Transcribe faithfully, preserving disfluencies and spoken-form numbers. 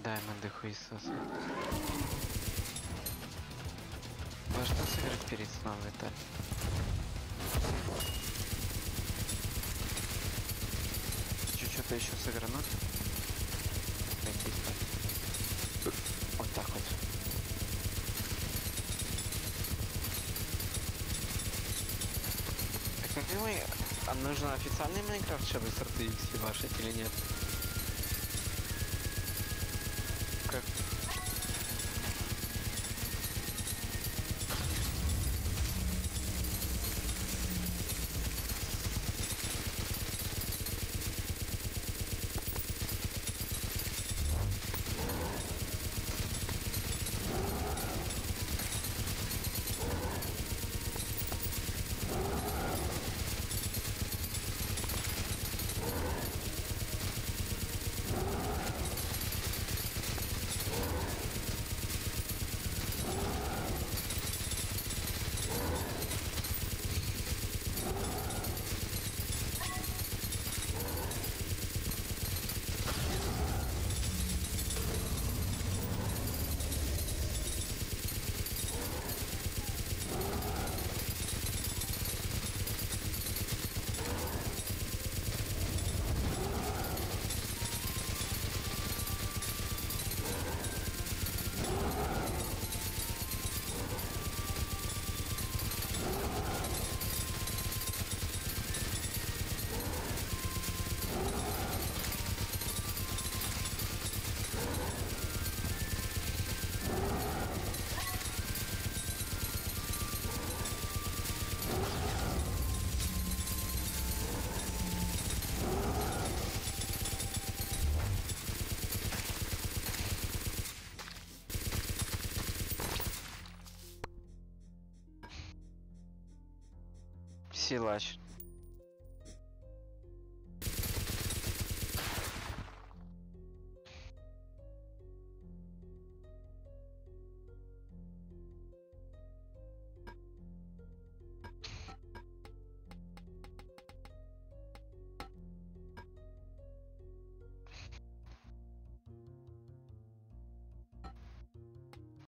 Даймонды хуесосы. Можно сыграть перед сном, Виталь? Хочу что-то еще сыгрануть. Пойти спать. Вот так вот. Так как мы... А нужно официальный Майнкрафт, чтобы с эр ти экс ебашить или нет? Как? Силач.